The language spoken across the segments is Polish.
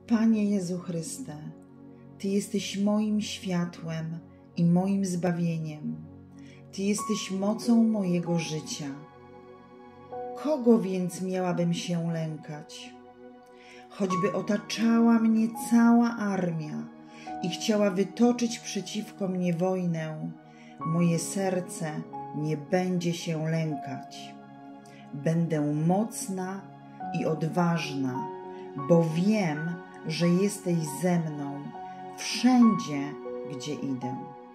Panie Jezu Chryste, Ty jesteś moim światłem i moim zbawieniem. Ty jesteś mocą mojego życia. Kogo więc miałabym się lękać? Choćby otaczała mnie cała armia i chciała wytoczyć przeciwko mnie wojnę, moje serce nie będzie się lękać. Będę mocna i odważna, bo wiem, że jesteś ze mną wszędzie, gdzie idę.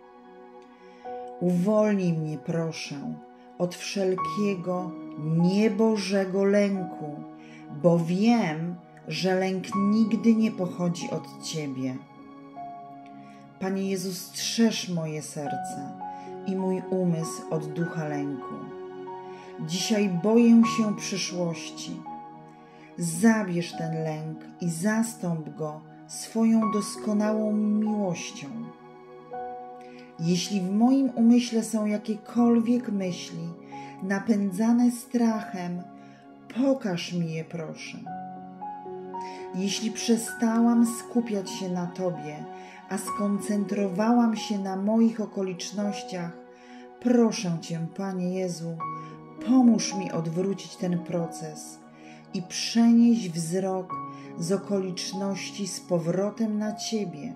Uwolnij mnie, proszę, od wszelkiego niebożego lęku, bo wiem, że lęk nigdy nie pochodzi od Ciebie. Panie Jezu, strzeż moje serce i mój umysł od ducha lęku. Dzisiaj boję się przyszłości. Zabierz ten lęk i zastąp go swoją doskonałą miłością. Jeśli w moim umyśle są jakiekolwiek myśli napędzane strachem, pokaż mi je, proszę. Jeśli przestałam skupiać się na Tobie, a skoncentrowałam się na moich okolicznościach, proszę Cię, Panie Jezu, pomóż mi odwrócić ten proces i przenieść wzrok z okoliczności z powrotem na Ciebie.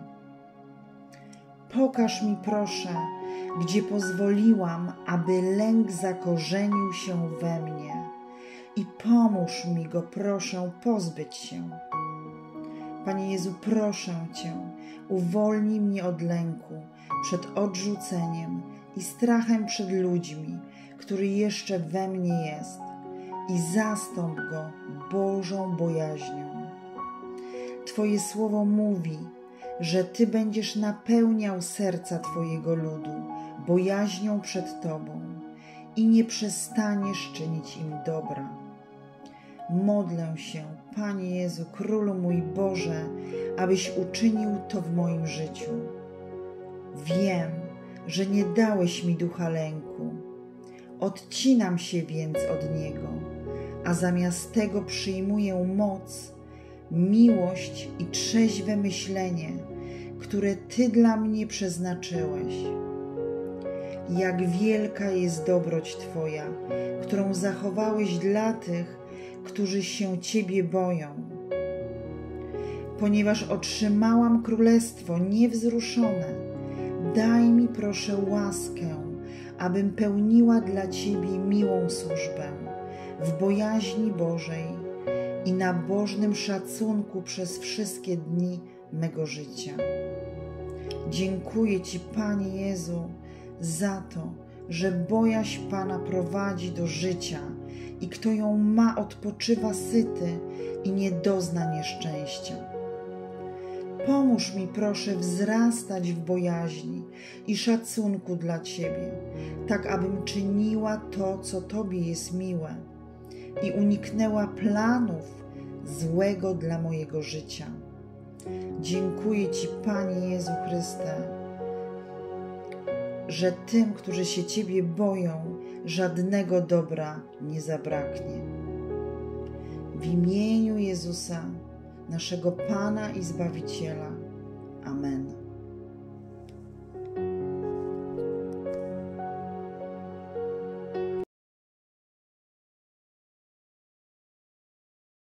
Pokaż mi, proszę, gdzie pozwoliłam, aby lęk zakorzenił się we mnie i pomóż mi go, proszę, pozbyć się. Panie Jezu, proszę Cię, uwolnij mnie od lęku przed odrzuceniem i strachem przed ludźmi, który jeszcze we mnie jest, i zastąp go Bożą bojaźnią. Twoje słowo mówi, że Ty będziesz napełniał serca Twojego ludu bojaźnią przed Tobą i nie przestaniesz czynić im dobra. Modlę się, Panie Jezu, Królu mój Boże, abyś uczynił to w moim życiu. Wiem, że nie dałeś mi ducha lęku. Odcinam się więc od niego, a zamiast tego przyjmuję moc, miłość i trzeźwe myślenie, które Ty dla mnie przeznaczyłeś. Jak wielka jest dobroć Twoja, którą zachowałeś dla tych, którzy się Ciebie boją. Ponieważ otrzymałam królestwo niewzruszone, daj mi, proszę, łaskę, abym pełniła dla Ciebie miłą służbę w bojaźni Bożej i nabożnym szacunku przez wszystkie dni mego życia. Dziękuję Ci, Panie Jezu, za to, że bojaźń Pana prowadzi do życia i kto ją ma, odpoczywa syty i nie dozna nieszczęścia. Pomóż mi, proszę, wzrastać w bojaźni i szacunku dla Ciebie, tak abym czyniła to, co Tobie jest miłe i uniknęła planów złego dla mojego życia. Dziękuję Ci, Panie Jezu Chryste, że tym, którzy się Ciebie boją, żadnego dobra nie zabraknie. W imieniu Jezusa, naszego Pana i Zbawiciela. Amen.